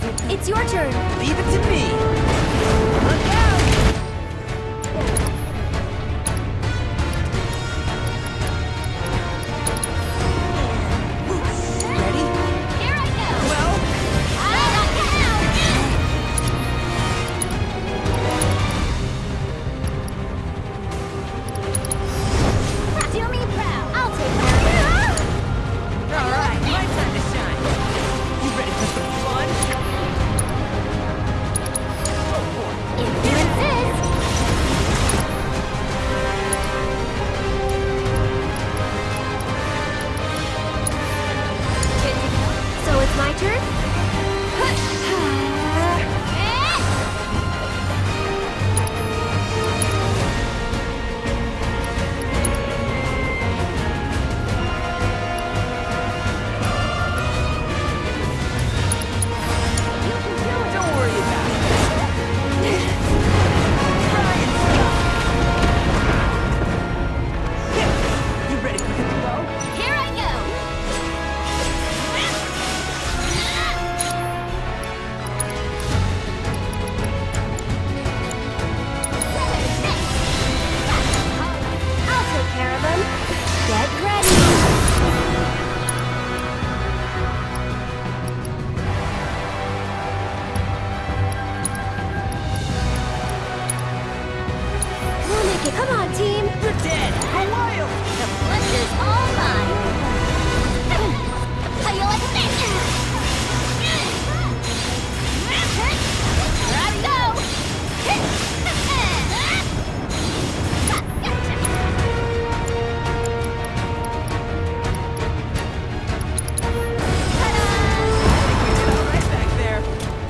It's your turn. Leave it to me. Look out! Ready? Here I go. Well, I got you now. Do me proud. I'll take care of you. all right, my time to shine. You ready for some fun? Go for it. If you insist. So it's my turn? Don't worry about it. Try and stop. You ready for the throw? Here I go. I'll take care of him. Get ready. We'll make it. Come on, team. You're dead. Go wild. The pleasure's all mine. How you like this? Here I go. All right back there.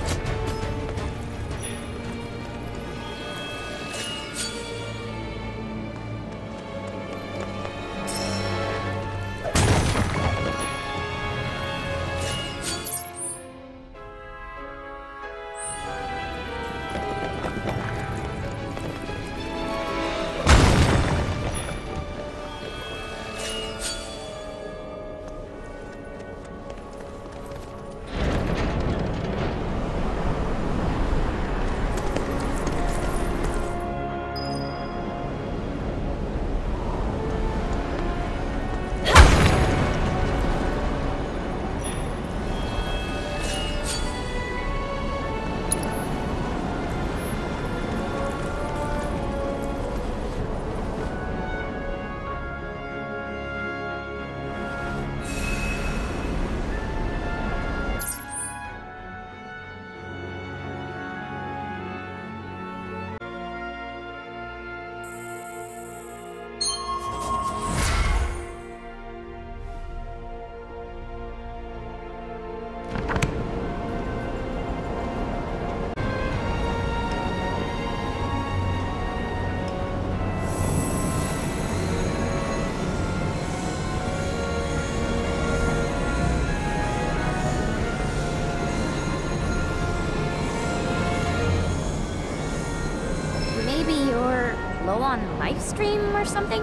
Maybe you're low on life stream or something?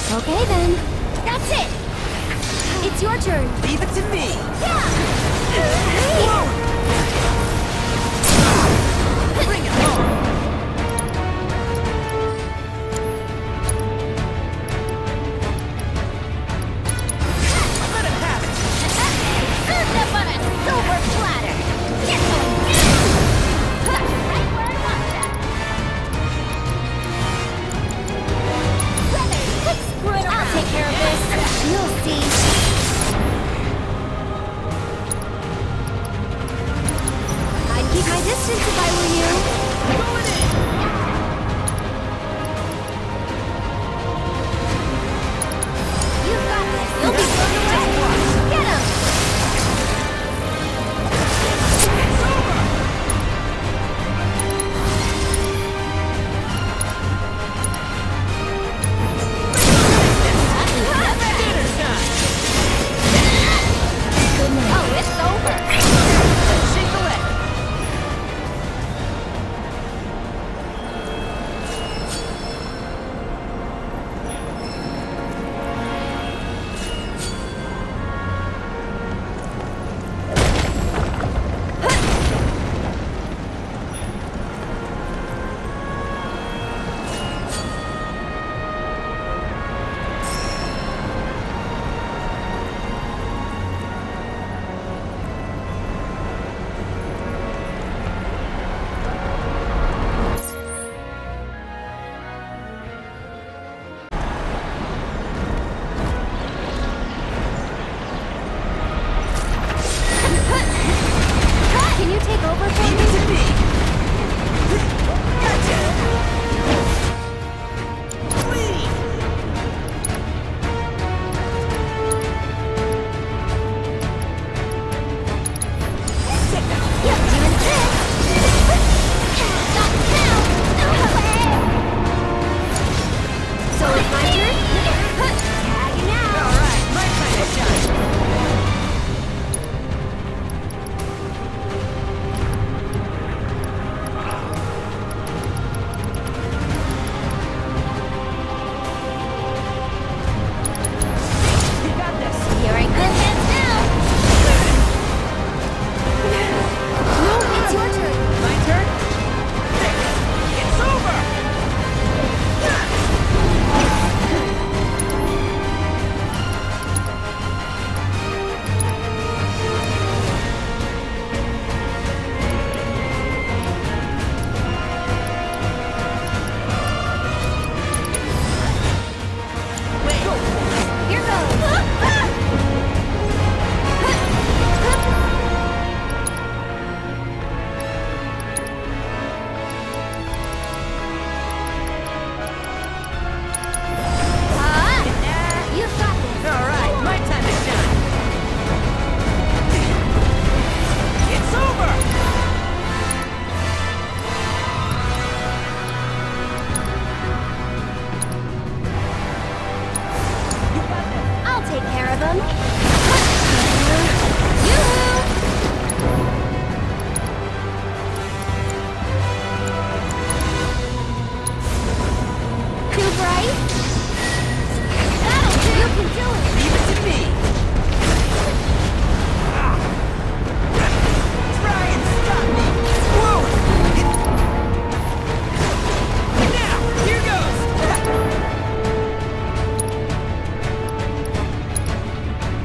Okay then. That's it. It's your turn. Leave it to me. Yeah. Bring it home. Let him have it. Serve them on a silver platter. Get going. Right where I want them. Let's screw it around. I'll take care of this. You'll see. I'd keep my distance if I were you. Going in. You've got this. You'll be blown away. Get him. It's over. Dinner time. Oh, it's over. Shake the leg. Can you take over for Leave me? it to me. Gotcha. Clean. Take that. Yep, you insist. Not now. So it's my turn? Tagging out. All right, my time to shine. You got this. You're in good hands now. No, it's your turn. My turn. There. It's over. Wait. Here goes. You've got this. All right, my time to shine. It's over. You got this. I'll take care of him. Yoo-hoo! Too bright? That'll do. You can do it. Leave it to me. Try and stop me. Whoa. Now, here goes.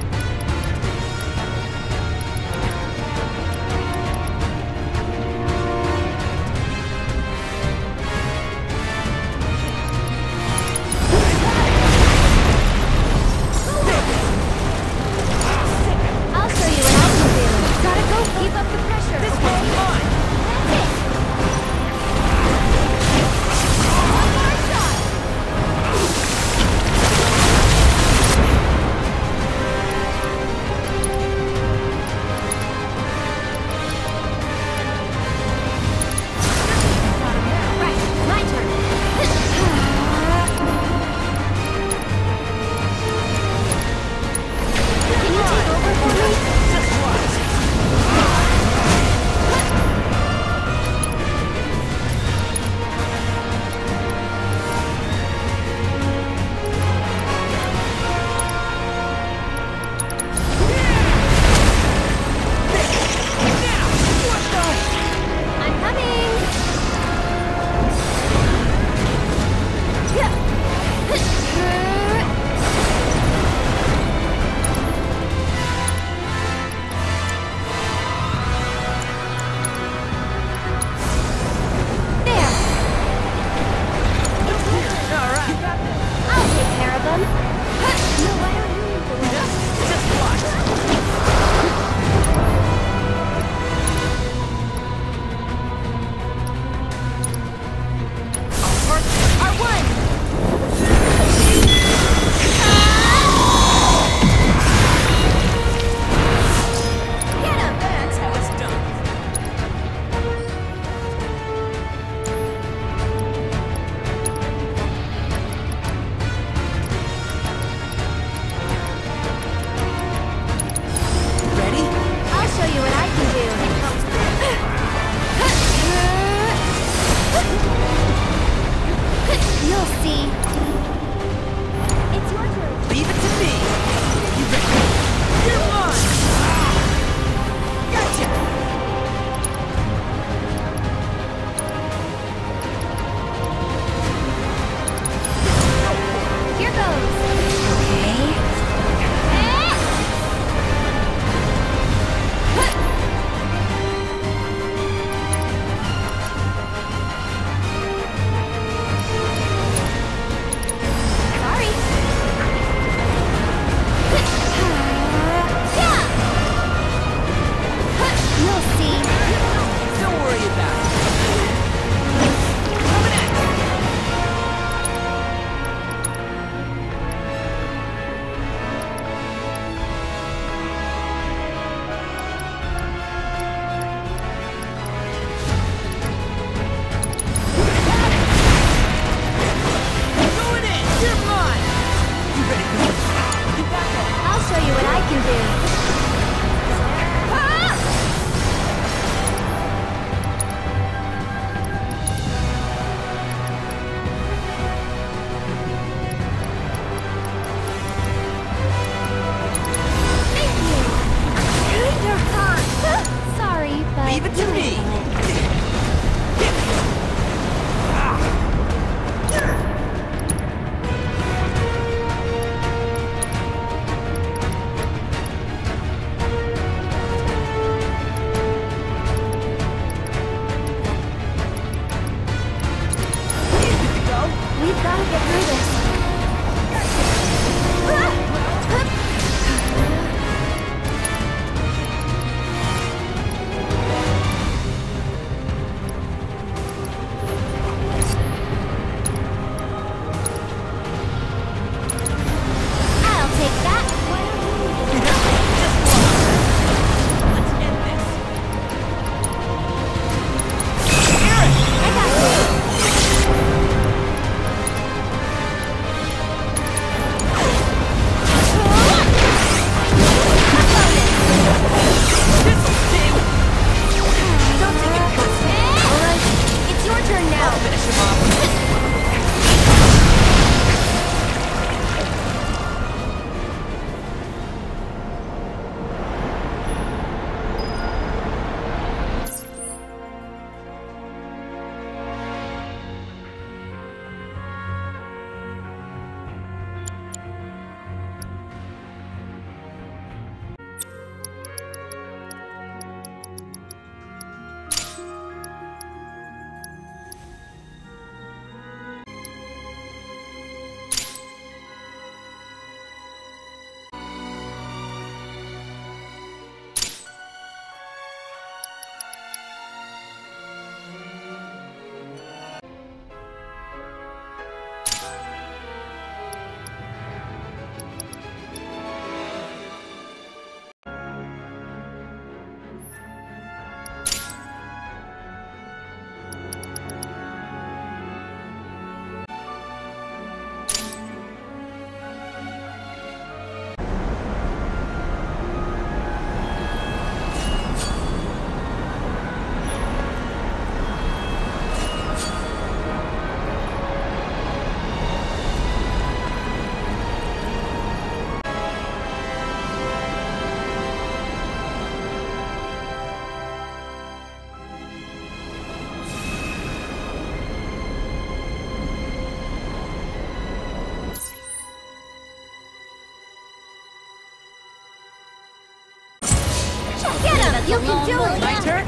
You can do it! My turn?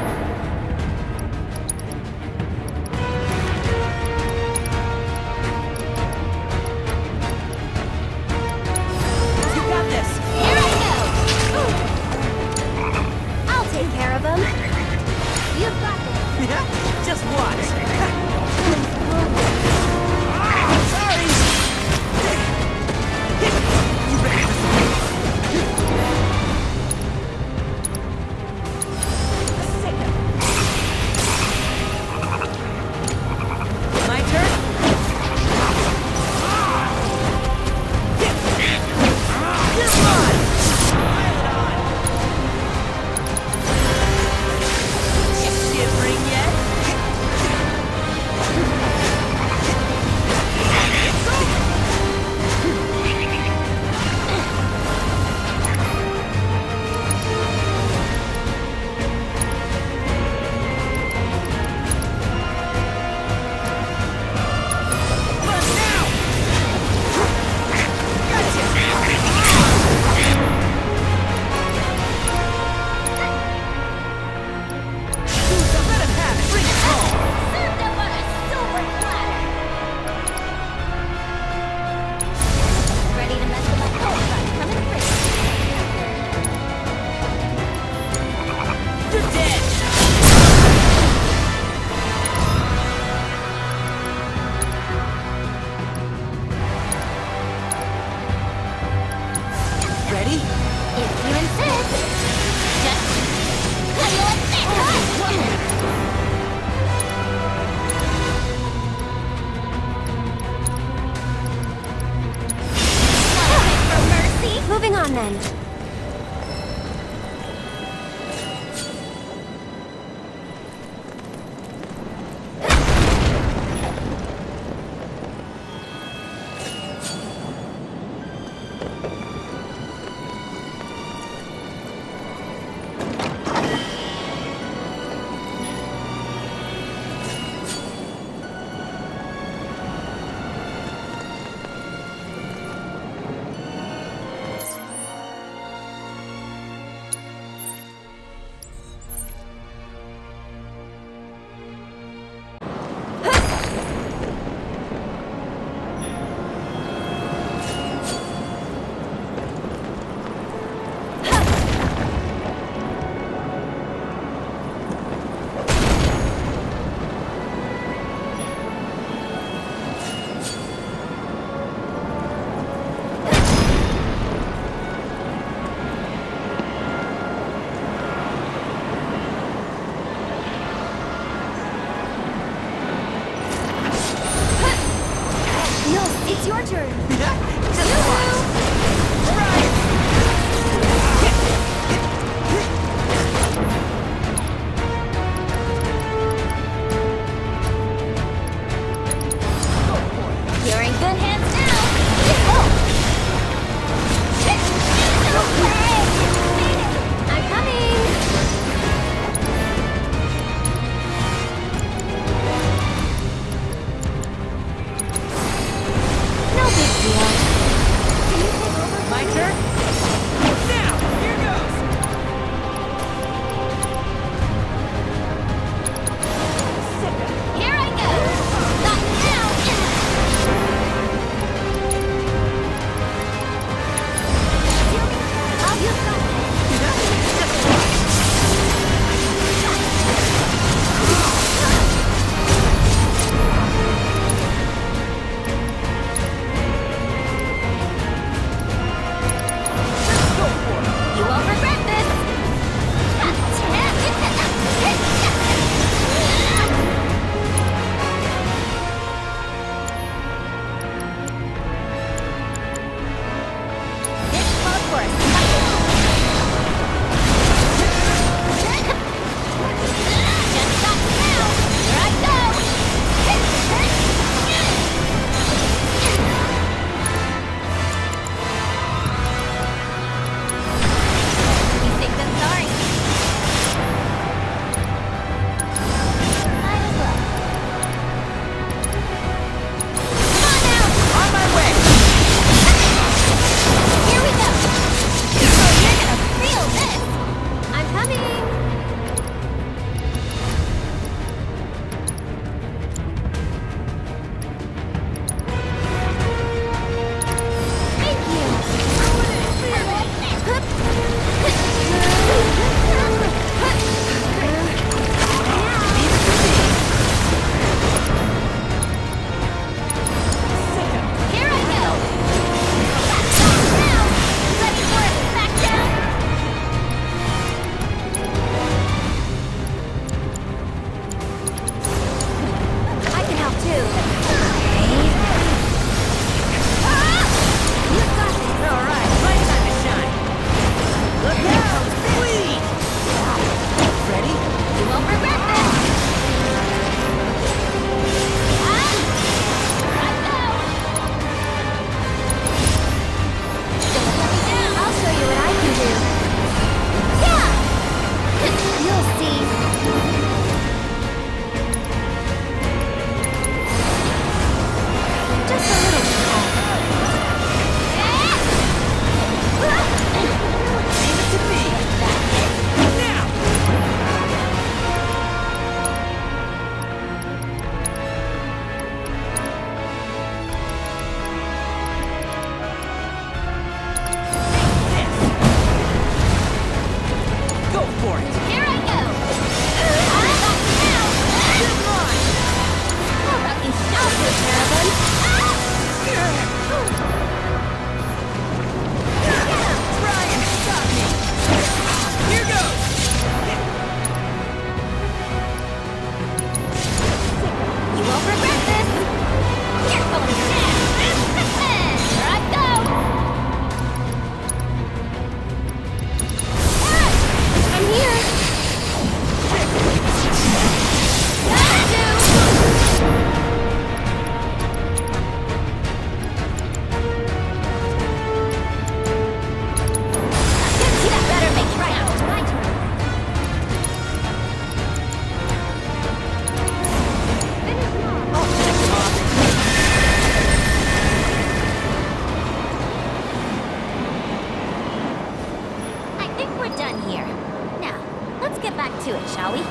You got this! Here I go! I'll take care of him. You've got this. Yeah? Just watch. Sorry! You ready for my turn? You're mine! Pile it on! You shivering yet? It's over! But now! So let him have it. Bring it home. Served up on a silver platter. Ready to mess with a whole bunch coming through. You're dead. Ready? If you insist. Just cuddle it there. For mercy. Moving on then. to it, shall we?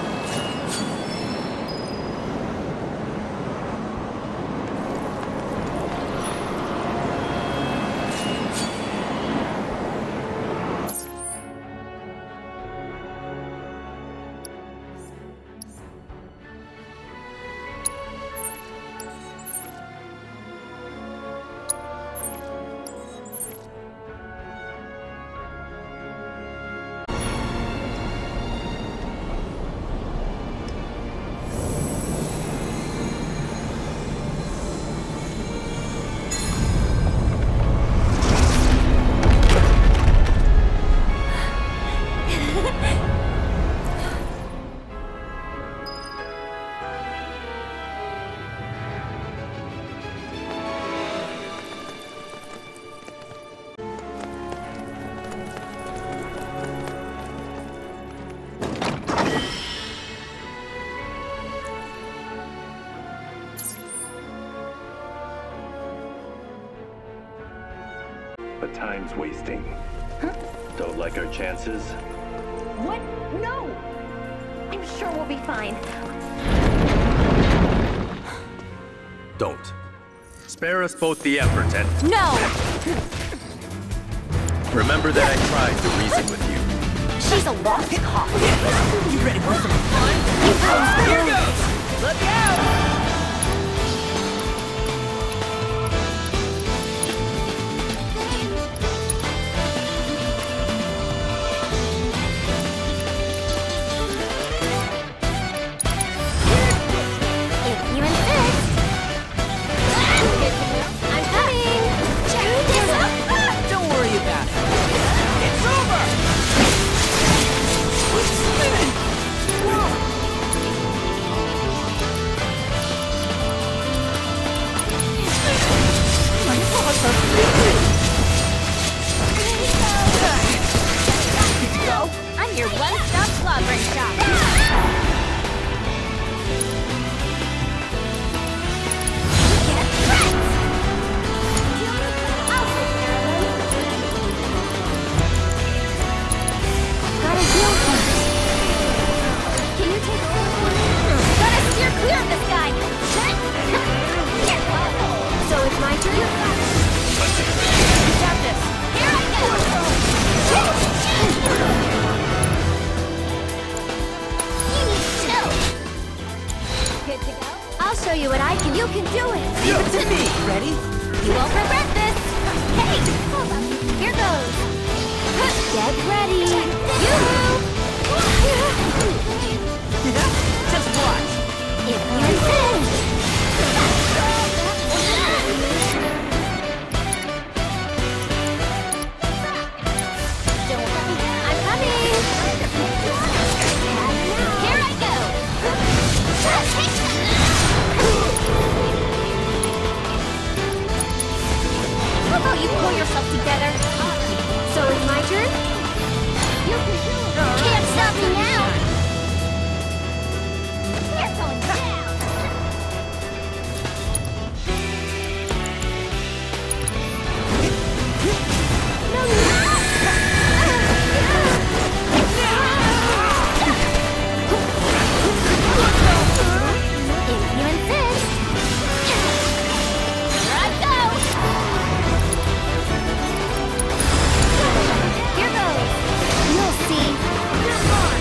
But time's wasting. Don't like our chances? What? No! I'm sure we'll be fine. Don't. Spare us both the effort and... No! Remember that I tried to reason with you. She's a lost cause. You ready for some fun? Here goes! Look out! I'm your one-stop slobbering shop. Get wrecked! I'll take care of them. Gotta heal first. Can you take over? Gotta steer clear of this guy. So it's my turn? You got this. Here I go! You need to know. Good to go? I'll show you what I can. You can do it. Leave it to me. Ready? You won't regret this. Hey, hold on. Here goes. Get ready. Yoo-hoo! Just watch. If you insist. I'm coming! Here I go! How about you pull yourself together? So it's my turn? You can't stop me now! You're going down! No, if you insist. Here I go! Here goes. You'll see. Come on.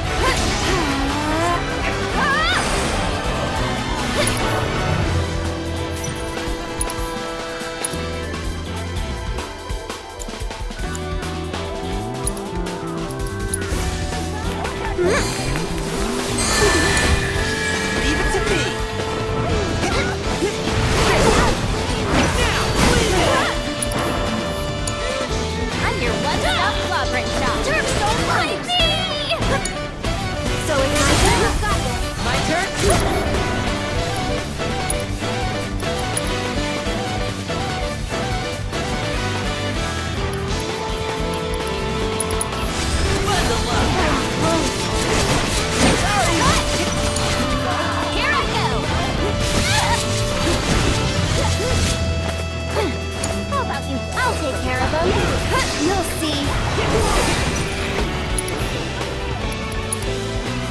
Leave it to me. I'm your one-stop slobbering shop. Jerks don't mind me! So it's my turn? You've got this. My turn? Bundle up. Here I go! How about you? I'll take care of them. You'll see.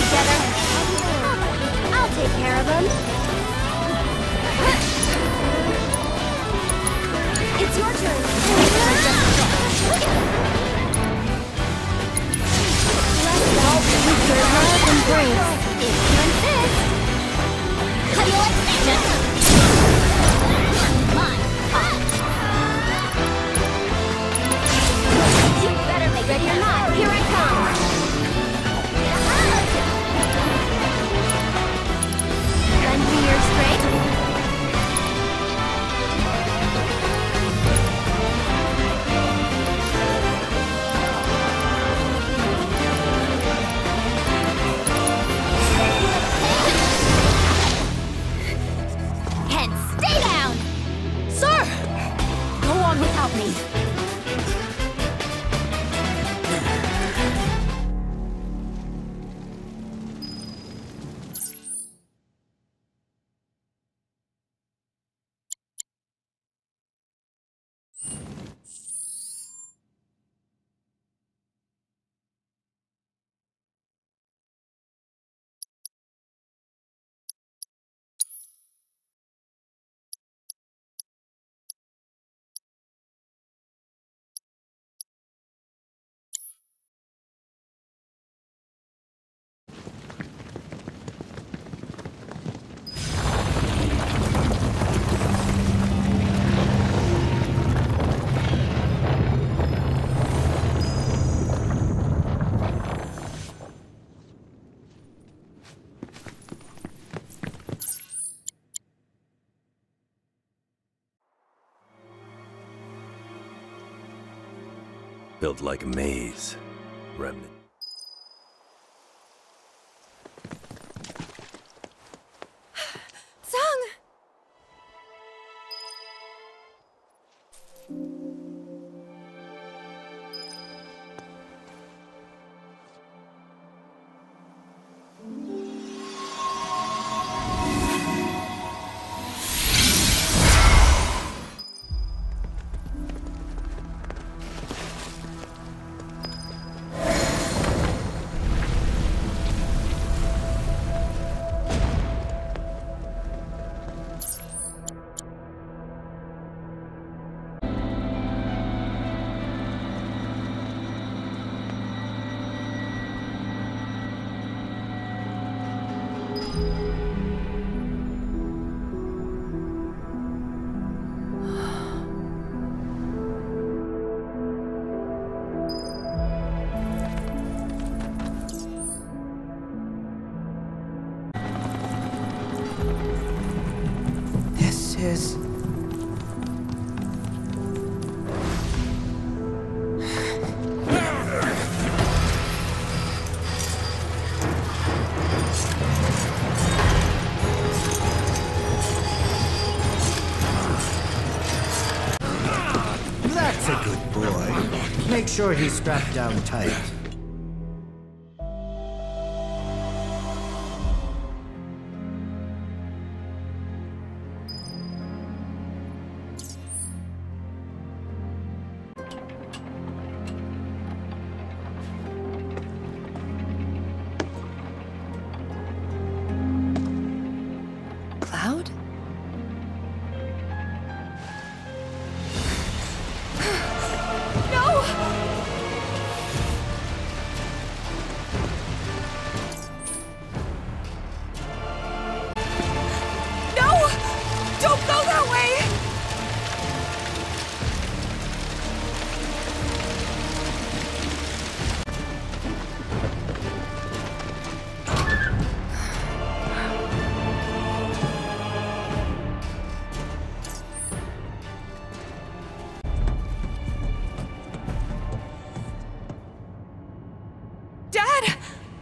together. I'll take care of them. It's your turn. Let's help with your love and grace. If you insist. How do you like that? Mine. You better make ready or not. Here I come. Lend me your strength. Ken, stay down! Sir! Go on without me. Built like a maze. Remnant. Sung! This is... That's a good boy. Make sure he's strapped down tight. Cloud? No! No! Don't go that way! Dad!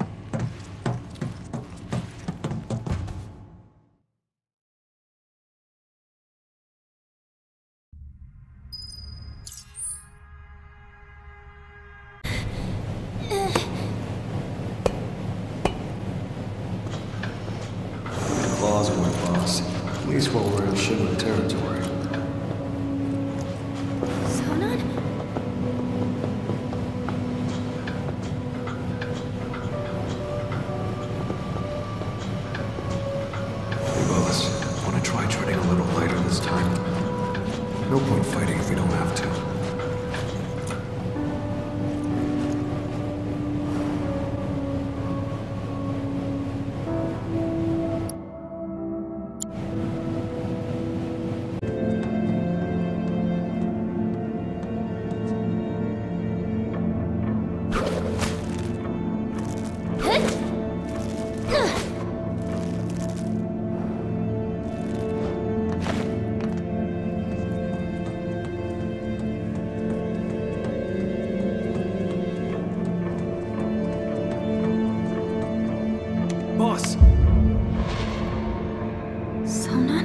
Claws on my boss. At least while we're in Shimmer territory. Sonon? No point fighting if we don't have to. Boss! Sona?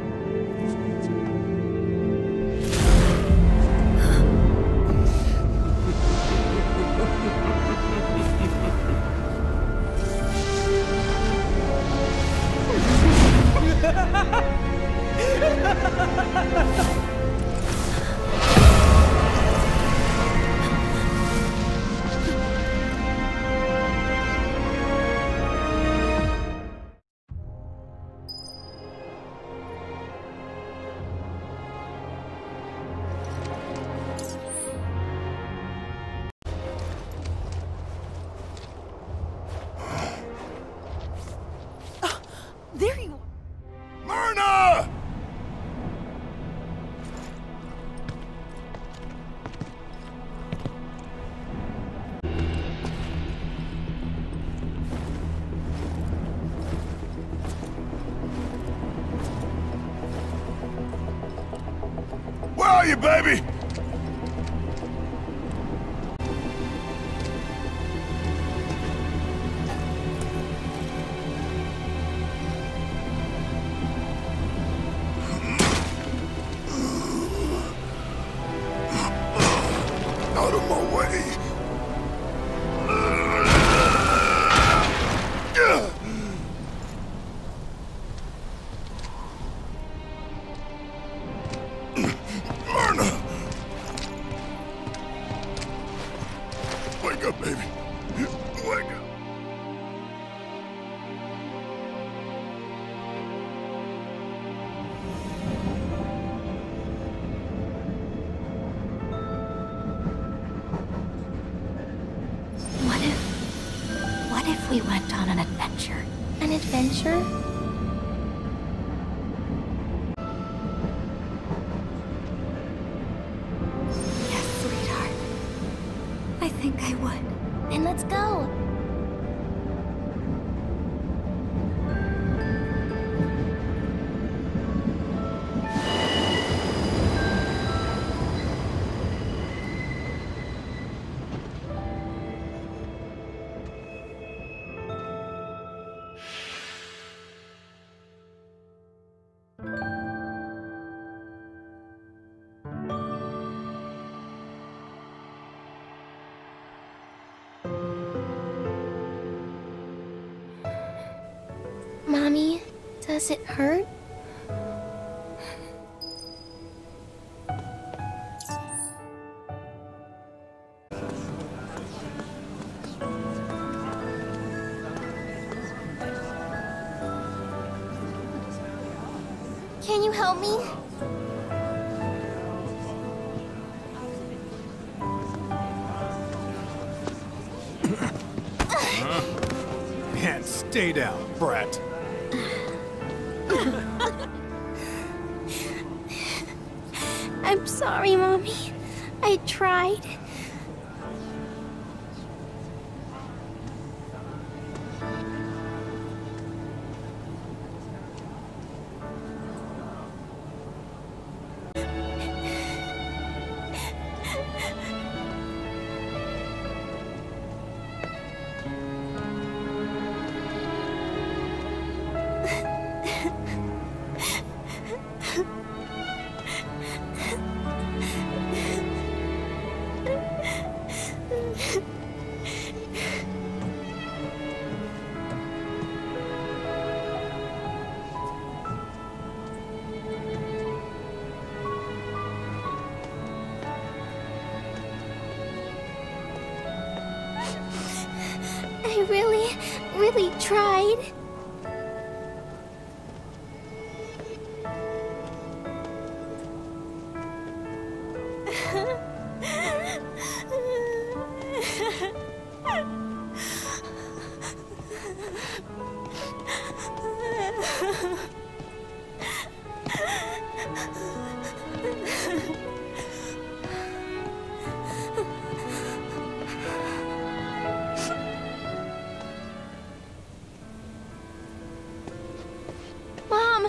There you are! Myrna! Where are you, baby? Out of my way. Myrna! Wake up, baby. Wake up. What if we went on an adventure? An adventure? Yes, sweetheart. I think I would. Then let's go. Mommy, does it hurt? Can you help me? Man, stay down, brat. I'm sorry, Mommy. I tried. I really tried. Mom!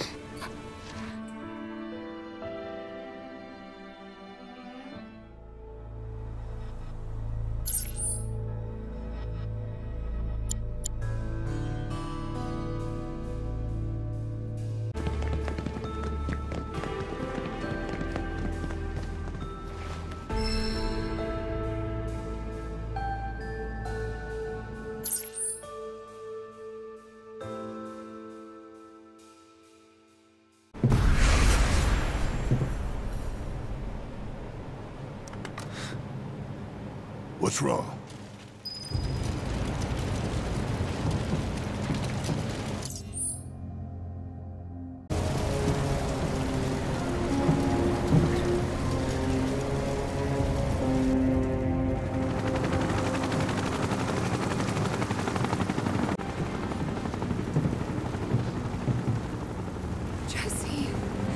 What's wrong? Jesse.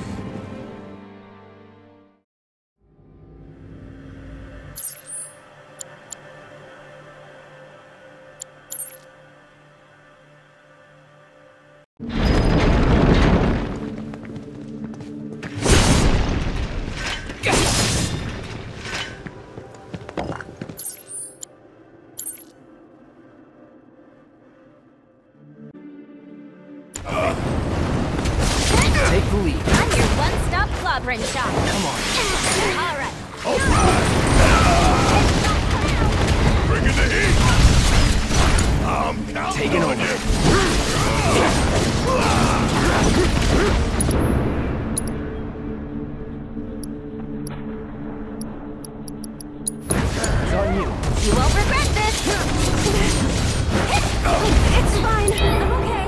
Take the lead. I'm your one-stop clobbering shop. Come on. All right. Bringing the heat! I'm counting Taking on over. you! It's on you. You won't regret this. It's fine. I'm okay.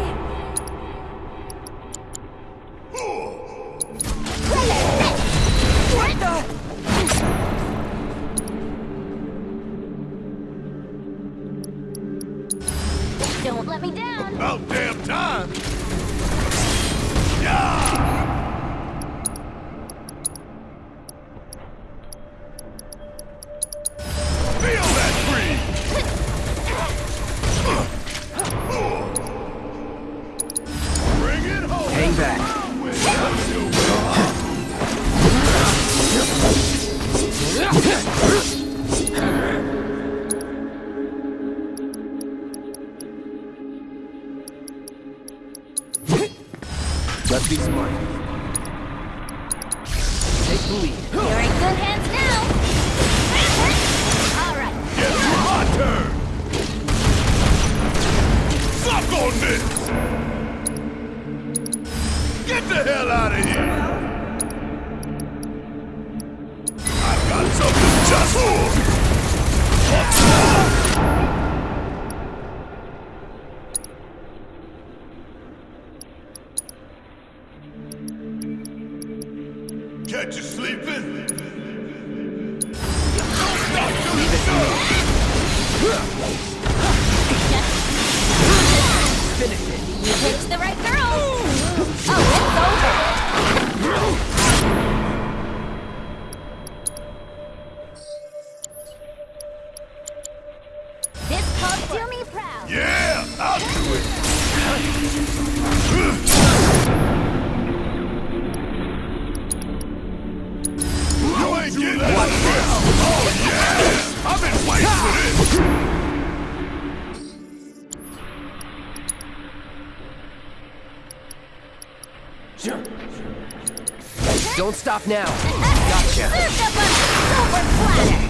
What the? Don't let me down. About damn time! Yeah! Feel that breeze! Bring it home! Hang back. Let's be smart. Take the lead. You're in good hands now. All right. It's my turn! Suck on this! Get the hell out of here! I've got something just for you! Catch you sleeping? Stop doing stuff! Finish it. You picked the right girl. Oh, it's over. This called Do Me Proud. Yeah, I'll do it! You ain't getting that! Oh yeah! I've been waiting for this! Don't stop now. Gotcha. Served up on a silver platter.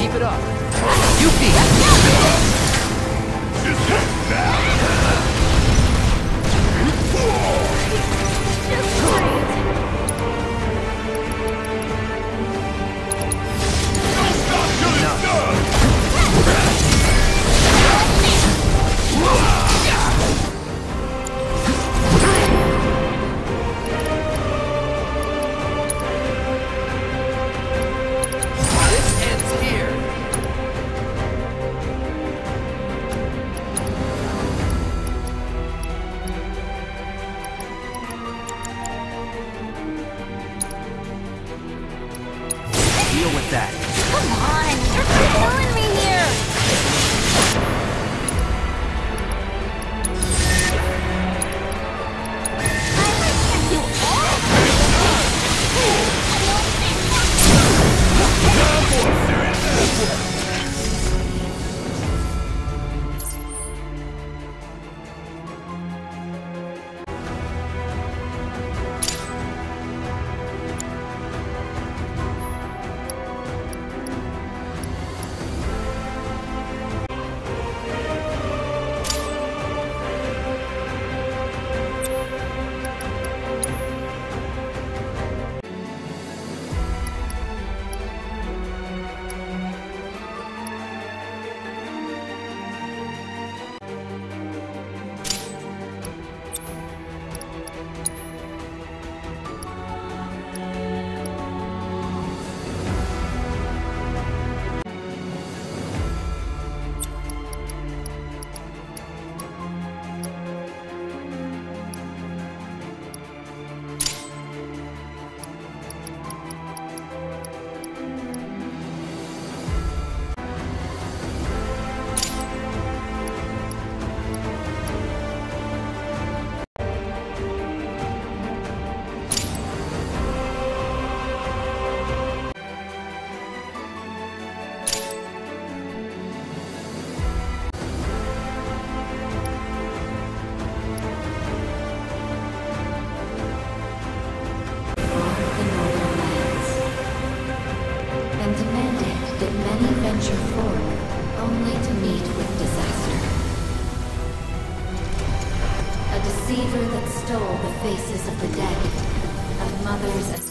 Keep it up. Yuki! Just hit now! Don't stop till it's done! This ends here. Deal with that. Come on, you're killing me here. You deceiver that stole the faces of the dead, of mothers and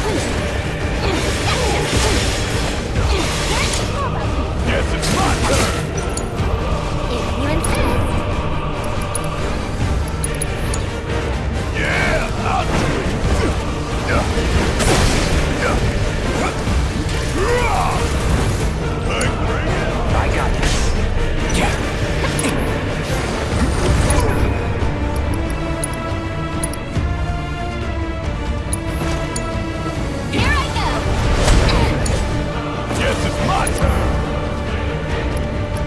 Guess it's my turn. If you insist. Yeah, I'll do it. I got this. Here I go. Guess it's my turn.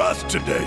us today.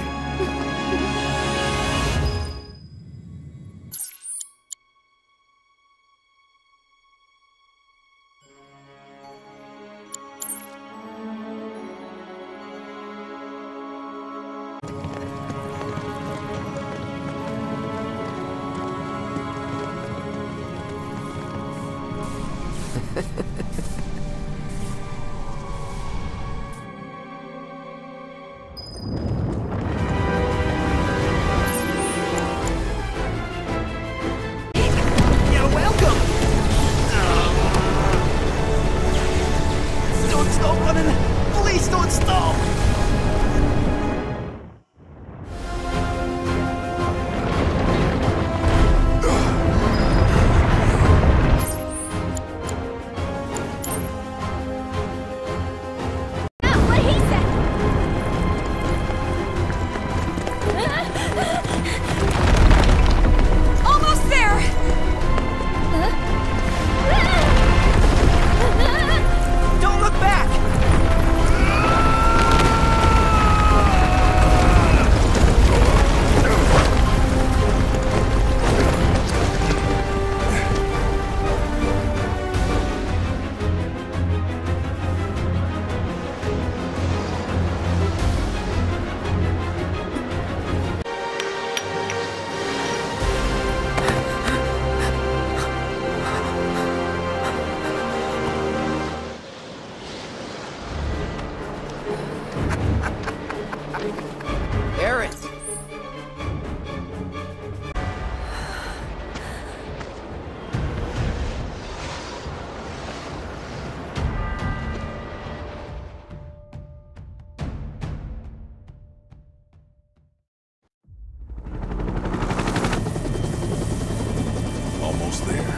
Almost there.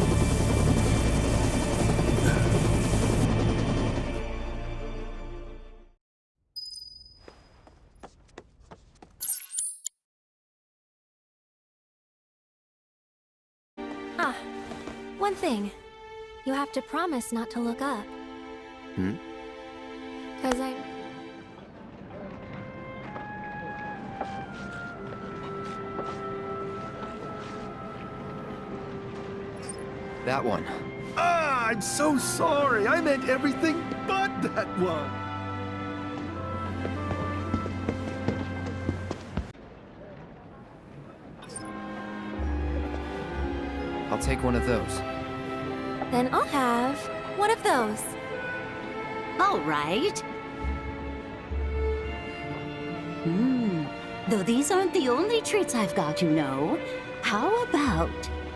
One thing. You have to promise not to look up. 'Cause That one. Ah, I'm so sorry. I meant everything but that one. I'll take one of those. then I'll have one of those. All right. Though these aren't the only treats I've got, you know. How about...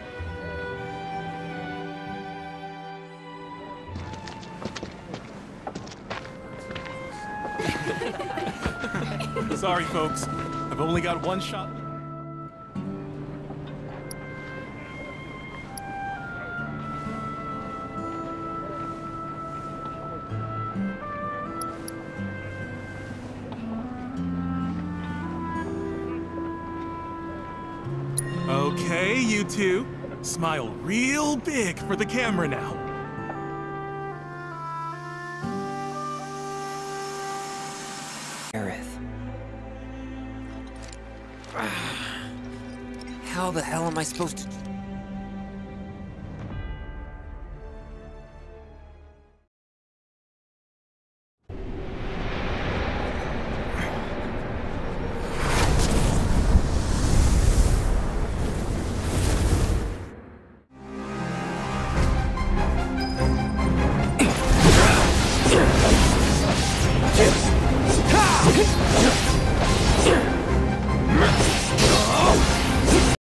Sorry, folks. I've only got one shot. Okay, you two. Smile real big for the camera now. How the hell am I supposed to...